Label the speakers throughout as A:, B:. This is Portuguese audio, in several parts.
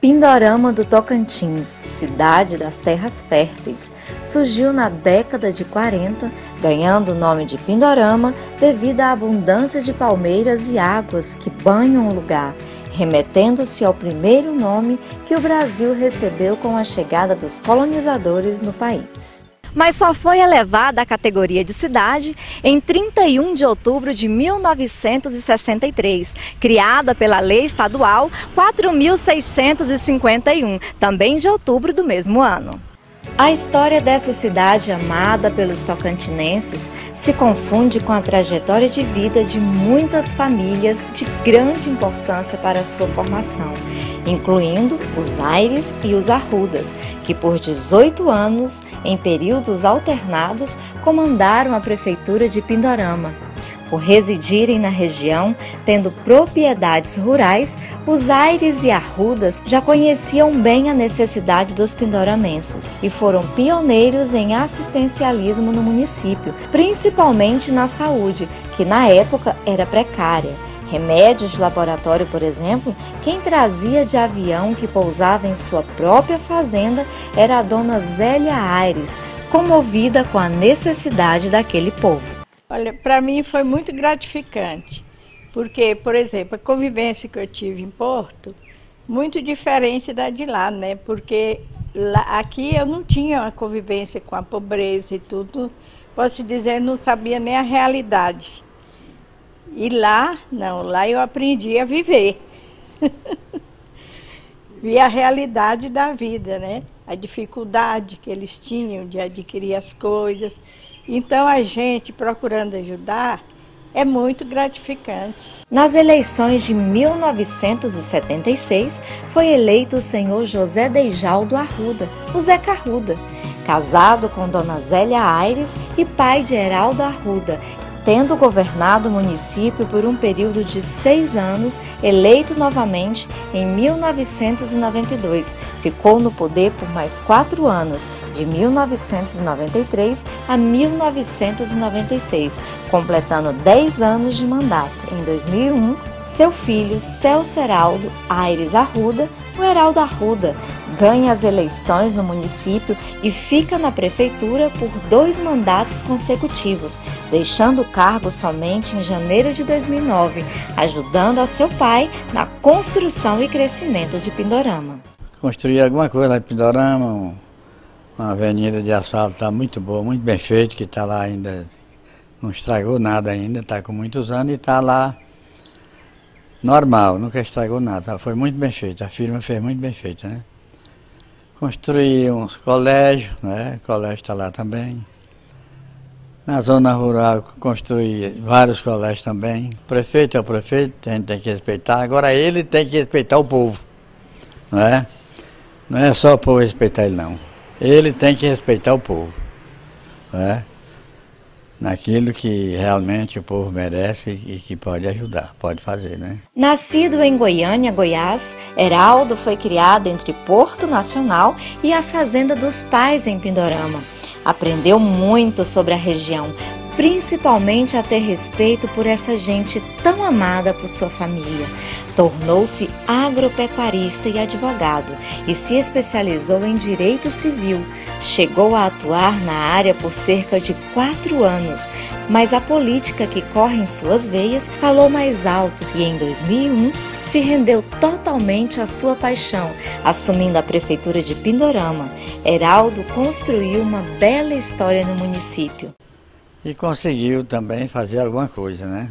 A: Pindorama do Tocantins, cidade das terras férteis, surgiu na década de 40, ganhando o nome de Pindorama devido à abundância de palmeiras e águas que banham o lugar, remetendo-se ao primeiro nome que o Brasil recebeu com a chegada dos colonizadores no país. Mas só foi elevada à categoria de cidade em 31 de outubro de 1963, criada pela Lei Estadual 4.651, também de outubro do mesmo ano. A história dessa cidade amada pelos tocantinenses se confunde com a trajetória de vida de muitas famílias de grande importância para a sua formação, incluindo os Aires e os Arrudas, que por 18 anos, em períodos alternados, comandaram a prefeitura de Pindorama. Por residirem na região, tendo propriedades rurais, os Aires e Arrudas já conheciam bem a necessidade dos pindoramenses e foram pioneiros em assistencialismo no município, principalmente na saúde, que na época era precária. Remédios de laboratório, por exemplo, quem trazia de avião que pousava em sua própria fazenda era a dona Zélia Aires, comovida com a necessidade daquele povo.
B: Olha, para mim foi muito gratificante, porque, por exemplo, a convivência que eu tive em Porto, muito diferente da de lá, né? Porque aqui eu não tinha uma convivência com a pobreza e tudo, posso dizer, não sabia nem a realidade. E lá, não, lá eu aprendi a viver. Vi a realidade da vida, né? A dificuldade que eles tinham de adquirir as coisas. Então, a gente procurando ajudar é muito gratificante.
A: Nas eleições de 1976, foi eleito o senhor José Deijaldo Arruda, o Zeca Arruda, casado com dona Zélia Aires e pai de Heraldo Arruda, tendo governado o município por um período de 6 anos, eleito novamente em 1992. Ficou no poder por mais 4 anos, de 1993 a 1996, completando 10 anos de mandato. Em 2001, seu filho Celso Heraldo Aires Arruda, o Heraldo Arruda, ganha as eleições no município e fica na prefeitura por 2 mandatos consecutivos, deixando o cargo somente em janeiro de 2009, ajudando a seu pai na construção e crescimento de Pindorama.
C: Construir alguma coisa lá em Pindorama, uma avenida de asfalto está muito boa, muito bem feita, que está lá ainda, não estragou nada ainda, está com muitos anos e está lá normal, nunca estragou nada, foi muito bem feito, a firma fez muito bem feito, né? Construí uns colégios, né? O colégio está lá também. Na zona rural construí vários colégios também. O prefeito é o prefeito, a gente tem que respeitar, agora ele tem que respeitar o povo, não é? Não é só o povo respeitar ele não, ele tem que respeitar o povo, não é? Naquilo que realmente o povo merece e que pode ajudar, pode fazer, né?
A: Nascido em Goiânia, Goiás, Heraldo foi criado entre Porto Nacional e a fazenda dos pais em Pindorama. Aprendeu muito sobre a região, principalmente a ter respeito por essa gente tão amada por sua família. Tornou-se agropecuarista e advogado e se especializou em direito civil. Chegou a atuar na área por cerca de 4 anos, mas a política que corre em suas veias falou mais alto e em 2001 se rendeu totalmente à sua paixão, assumindo a prefeitura de Pindorama. Heraldo construiu uma bela história no município.
C: E conseguiu também fazer alguma coisa, né?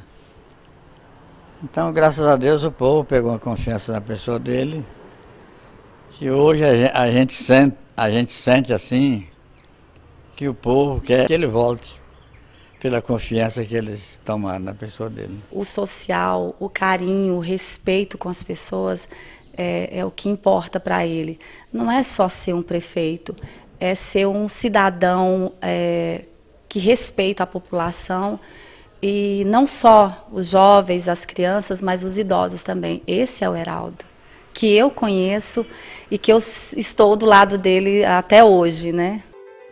C: Então, graças a Deus, o povo pegou a confiança na pessoa dele, que hoje a gente sente assim, que o povo quer que ele volte, pela confiança que eles tomaram na pessoa dele.
D: O social, o carinho, o respeito com as pessoas é o que importa para ele. Não é só ser um prefeito, é ser um cidadão que respeita a população, e não só os jovens, as crianças, mas os idosos também. Esse é o Heraldo, que eu conheço e que eu estou do lado dele até hoje, né?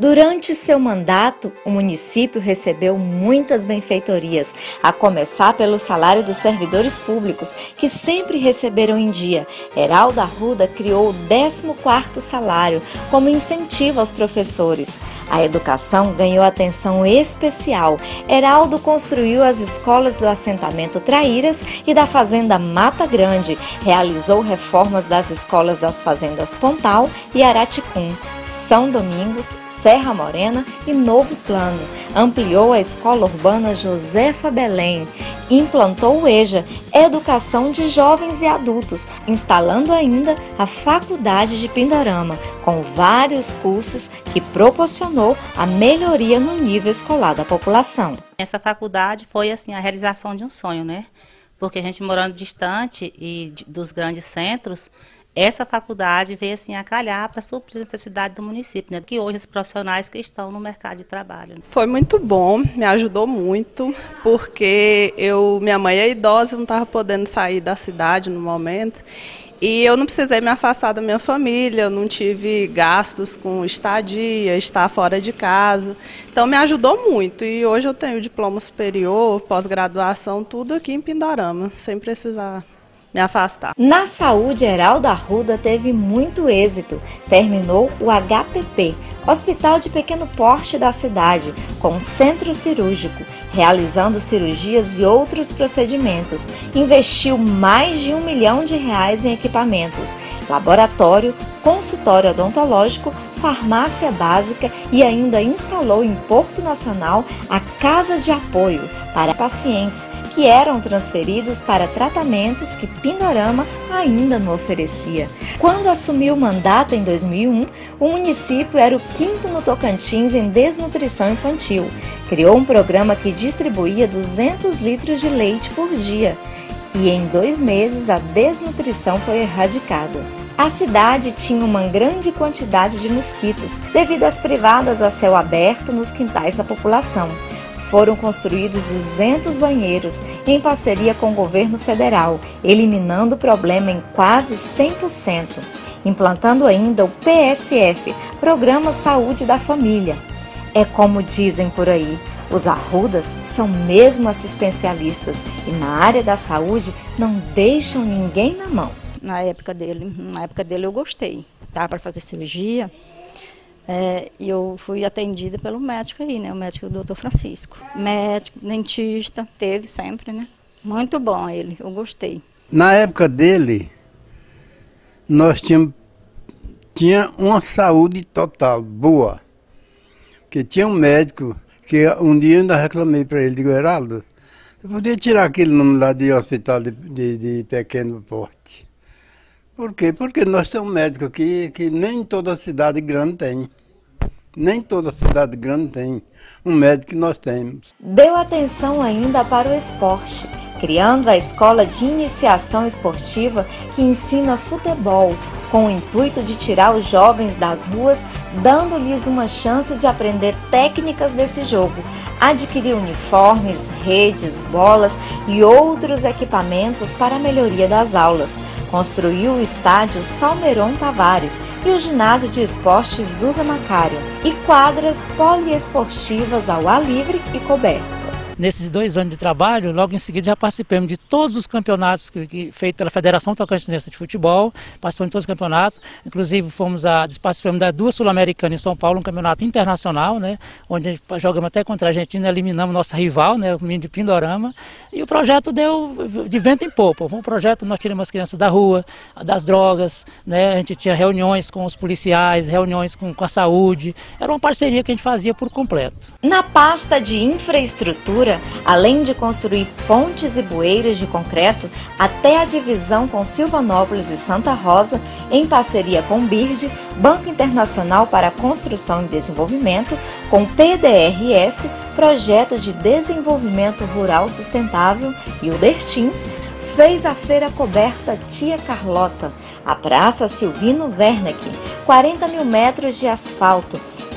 A: Durante seu mandato, o município recebeu muitas benfeitorias, a começar pelo salário dos servidores públicos, que sempre receberam em dia. Heraldo Arruda criou o 14º salário como incentivo aos professores. A educação ganhou atenção especial. Heraldo construiu as escolas do assentamento Traíras e da fazenda Mata Grande, realizou reformas das escolas das fazendas Pontal e Araticum, São Domingos, Serra Morena e Novo Plano. Ampliou a escola urbana Josefa Belém. Implantou o EJA, Educação de Jovens e Adultos, instalando ainda a Faculdade de Pindorama, com vários cursos que proporcionou a melhoria no nível escolar da população.
E: Essa faculdade foi assim a realização de um sonho, né? Porque a gente morando distante e dos grandes centros, essa faculdade veio assim a calhar para suprir a necessidade do município, né? Que hoje os profissionais que estão no mercado de trabalho.
F: Foi muito bom, me ajudou muito, porque minha mãe é idosa, eu não estava podendo sair da cidade no momento, e eu não precisei me afastar da minha família, eu não tive gastos com estadia, estar fora de casa, então me ajudou muito, e hoje eu tenho diploma superior, pós-graduação, tudo aqui em Pindorama, sem precisar me afastar.
A: Na saúde, Heraldo Arruda teve muito êxito. Terminou o HPP, Hospital de Pequeno Porte da cidade, com centro cirúrgico, realizando cirurgias e outros procedimentos. Investiu mais de R$1 milhão em equipamentos, laboratório, consultório odontológico, farmácia básica e ainda instalou em Porto Nacional a Casa de Apoio para pacientes que eram transferidos para tratamentos que Pindorama ainda não oferecia. Quando assumiu o mandato em 2001, o município era o 5º no Tocantins em desnutrição infantil. Criou um programa que distribuía 200 litros de leite por dia. E em 2 meses a desnutrição foi erradicada. A cidade tinha uma grande quantidade de mosquitos, devido às privadas a céu aberto nos quintais da população. Foram construídos 200 banheiros em parceria com o governo federal, eliminando o problema em quase 100%. Implantando ainda o PSF, Programa Saúde da Família. É como dizem por aí, os Arrudas são mesmo assistencialistas e na área da saúde não deixam ninguém na mão.
B: Na época dele eu gostei. Estava para fazer cirurgia e eu fui atendida pelo médico aí, né? O médico do Dr. Francisco. Médico, dentista, teve sempre, né? Muito bom ele, eu gostei.
G: Na época dele, nós tinha uma saúde total, boa. Porque tinha um médico que um dia eu ainda reclamei para ele, digo, Heraldo, eu podia tirar aquele nome lá de hospital de pequeno porte. Por quê? Porque nós temos um médico aqui que nem toda cidade grande tem. Nem toda cidade grande tem um médico que nós temos.
A: Deu atenção ainda para o esporte, criando a Escola de Iniciação Esportiva que ensina futebol, com o intuito de tirar os jovens das ruas, dando-lhes uma chance de aprender técnicas desse jogo. Adquiriu uniformes, redes, bolas e outros equipamentos para a melhoria das aulas. Construiu o estádio Salmeron Tavares e o ginásio de esportes Zusa Macário e quadras poliesportivas ao ar livre e coberto.
H: Nesses 2 anos de trabalho, logo em seguida já participamos de todos os campeonatos feitos pela Federação Tocantinense de Futebol, participamos de todos os campeonatos, inclusive participamos das 2 Sul-Americanas em São Paulo, um campeonato internacional, né, onde jogamos até contra a Argentina, eliminamos nossa rival, né, o menino de Pindorama, e o projeto deu de vento em popa. Foi um projeto, nós tiramos as crianças da rua, das drogas, né, a gente tinha reuniões com os policiais, reuniões com a saúde, era uma parceria que a gente fazia por completo.
A: Na pasta de infraestrutura, além de construir pontes e bueiros de concreto, até a divisão com Silvanópolis e Santa Rosa, em parceria com o BIRD, Banco Internacional para a Construção e Desenvolvimento, com PDRS, Projeto de Desenvolvimento Rural Sustentável, e o DERTINS, fez a feira coberta Tia Carlota, a Praça Silvino Werneck, 40 mil metros de asfalto,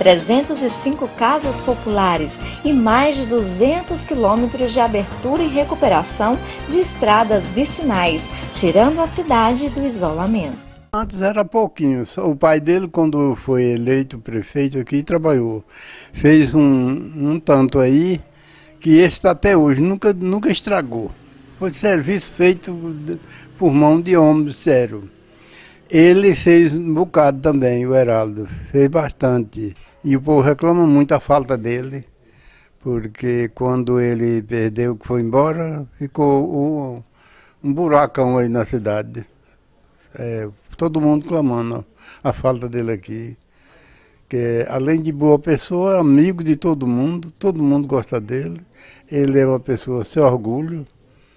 A: 305 casas populares e mais de 200 quilômetros de abertura e recuperação de estradas vicinais, tirando a cidade do isolamento.
G: Antes era pouquinho. O pai dele, quando foi eleito prefeito aqui, trabalhou. Fez um tanto aí, que esse está até hoje, nunca estragou. Foi serviço feito por mão de homem, sério. Ele fez um bocado também, o Heraldo. Fez bastante. E o povo reclama muito a falta dele, porque quando ele perdeu, que foi embora, ficou um buracão aí na cidade. Todo mundo clamando a falta dele aqui. Que além de boa pessoa, amigo de todo mundo gosta dele. Ele é uma pessoa sem orgulho.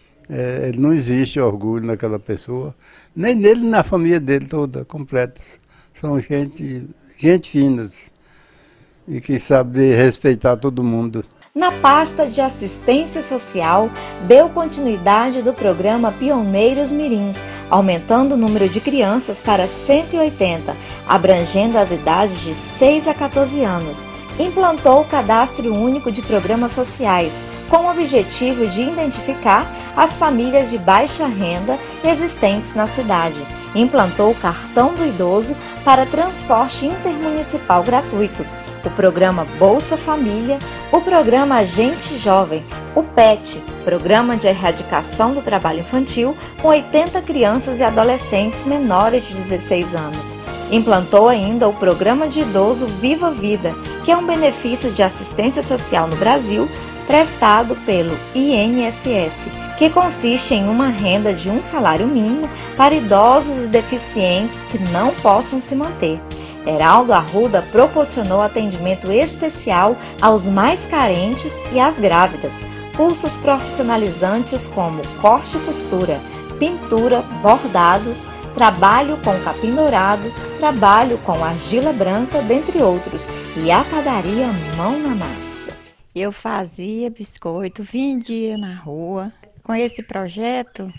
G: Não existe orgulho naquela pessoa. Nem nele, nem na família dele toda, completa. São gente finas e que sabe respeitar todo mundo.
A: Na pasta de assistência social, deu continuidade do programa Pioneiros Mirins, aumentando o número de crianças para 180, abrangendo as idades de 6 a 14 anos. Implantou o Cadastro Único de Programas Sociais, com o objetivo de identificar as famílias de baixa renda existentes na cidade. Implantou o Cartão do Idoso para transporte intermunicipal gratuito, o programa Bolsa Família, o programa Agente Jovem, o PET, Programa de Erradicação do Trabalho Infantil, com 80 crianças e adolescentes menores de 16 anos. Implantou ainda o Programa de Idoso Viva Vida, que é um benefício de assistência social no Brasil, prestado pelo INSS, que consiste em uma renda de um salário mínimo para idosos e deficientes que não possam se manter. Heraldo Arruda proporcionou atendimento especial aos mais carentes e às grávidas, cursos profissionalizantes como corte e costura, pintura, bordados, trabalho com capim dourado, trabalho com argila branca, dentre outros, e a padaria Mão na Massa.
I: Eu fazia biscoito, vendia na rua. Com esse projeto,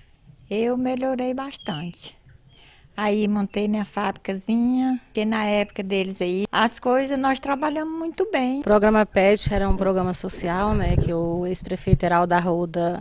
I: eu melhorei bastante. Aí montei minha fábricazinha, que na época deles aí, as coisas nós trabalhamos muito bem.
J: O programa PET era um programa social, né, que o ex-prefeito Heraldo Arruda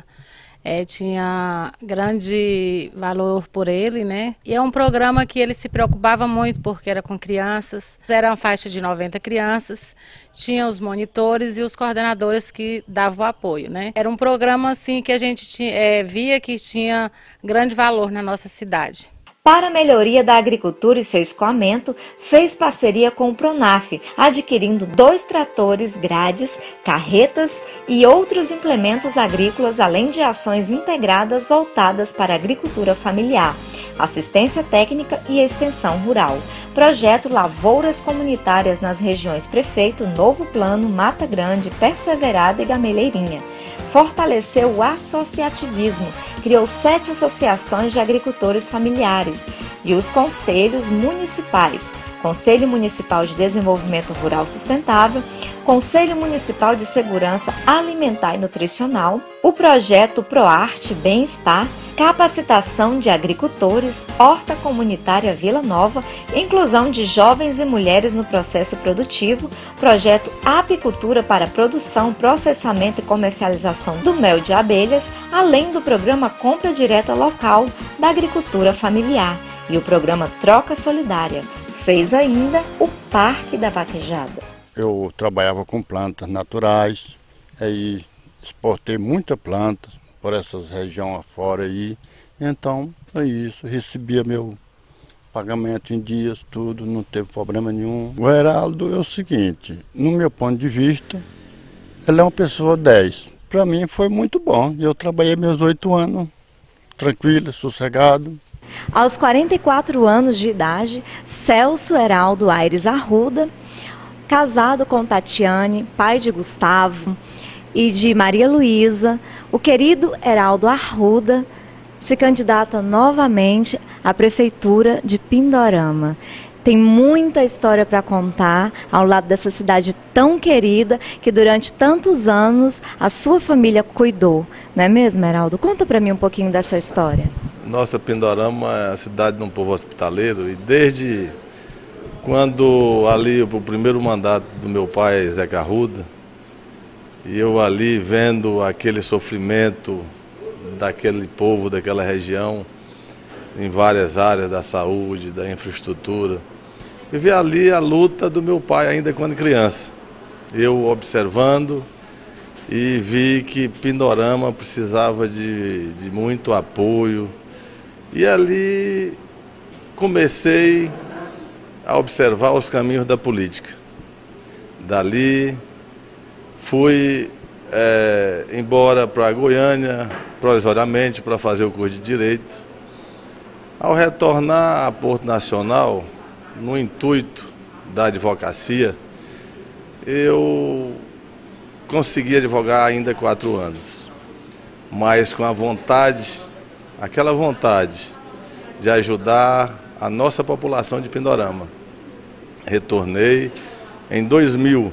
J: tinha grande valor por ele, né? E é um programa que ele se preocupava muito porque era com crianças. Era uma faixa de 90 crianças, tinha os monitores e os coordenadores que davam o apoio, né? Era um programa assim que a gente via que tinha grande valor na nossa cidade.
A: Para a melhoria da agricultura e seu escoamento, fez parceria com o Pronaf, adquirindo 2 tratores, grades, carretas e outros implementos agrícolas, além de ações integradas voltadas para a agricultura familiar, assistência técnica e extensão rural. Projeto Lavouras Comunitárias nas regiões Prefeito, Novo Plano, Mata Grande, Perseverada e Gameleirinha. Fortaleceu o associativismo, criou 7 associações de agricultores familiares e os conselhos municipais, Conselho Municipal de Desenvolvimento Rural Sustentável, Conselho Municipal de Segurança Alimentar e Nutricional, o projeto ProArte Bem-Estar, capacitação de agricultores, horta comunitária Vila Nova, inclusão de jovens e mulheres no processo produtivo, projeto Apicultura para produção, processamento e comercialização do mel de abelhas, além do programa Compra Direta Local da Agricultura Familiar e o programa Troca Solidária. Fez ainda o Parque da Vaquejada.
K: Eu trabalhava com plantas naturais, aí exportei muita planta por essas regiões afora aí, então é isso, recebia meu pagamento em dias, tudo, não teve problema nenhum. O Heraldo é o seguinte, no meu ponto de vista, ele é uma pessoa 10. Para mim foi muito bom, eu trabalhei meus 8 anos, tranquilo, sossegado.
A: Aos 44 anos de idade, Celso Heraldo Aires Arruda, casado com Tatiane, pai de Gustavo e de Maria Luísa, o querido Heraldo Arruda se candidata novamente à Prefeitura de Pindorama. Tem muita história para contar ao lado dessa cidade tão querida que durante tantos anos a sua família cuidou, não é mesmo, Heraldo? Conta para mim um pouquinho dessa história.
L: Nossa Pindorama é a cidade de um povo hospitaleiro e desde quando ali o primeiro mandato do meu pai, Zeca Arruda, e eu ali vendo aquele sofrimento daquele povo, daquela região, em várias áreas da saúde, da infraestrutura. E vi ali a luta do meu pai ainda quando criança. Eu observando e vi que Pindorama precisava de muito apoio. E ali comecei a observar os caminhos da política. Dali fui embora para Goiânia, provisoriamente, para fazer o curso de Direito. Ao retornar a Porto Nacional, no intuito da advocacia, eu consegui advogar ainda 4 anos, mas com a vontade, aquela vontade de ajudar a nossa população de Pindorama. Retornei em 2000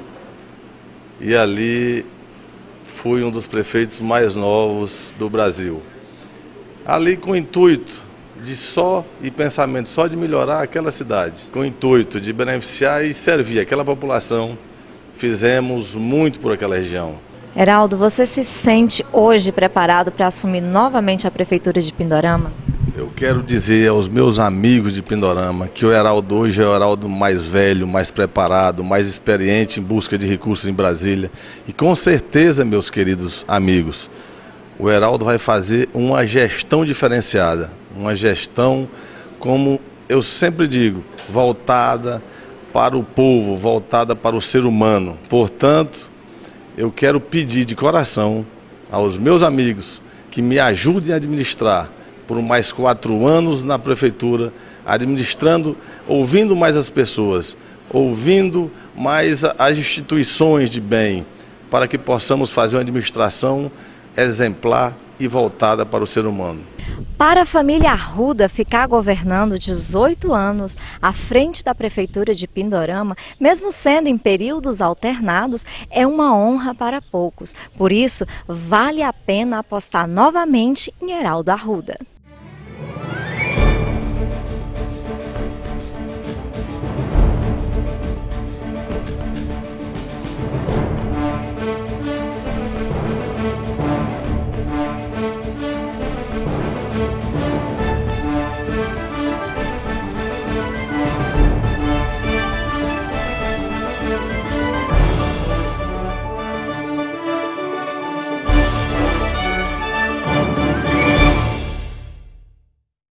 L: e ali fui um dos prefeitos mais novos do Brasil. Ali com o intuito e pensamento só de melhorar aquela cidade, com o intuito de beneficiar e servir aquela população, fizemos muito por aquela região.
A: Heraldo, você se sente hoje preparado para assumir novamente a Prefeitura de Pindorama?
L: Eu quero dizer aos meus amigos de Pindorama que o Heraldo hoje é o Heraldo mais velho, mais preparado, mais experiente em busca de recursos em Brasília. E com certeza, meus queridos amigos, o Heraldo vai fazer uma gestão diferenciada, uma gestão, como eu sempre digo, voltada para o povo, voltada para o ser humano. Portanto, eu quero pedir de coração aos meus amigos que me ajudem a administrar por mais 4 anos na prefeitura, administrando, ouvindo mais as pessoas, ouvindo mais as instituições de bem, para que possamos fazer uma administração exemplar e voltada para o ser humano.
A: Para a família Arruda ficar governando 18 anos à frente da Prefeitura de Pindorama, mesmo sendo em períodos alternados, é uma honra para poucos. Por isso, vale a pena apostar novamente em Heraldo Arruda.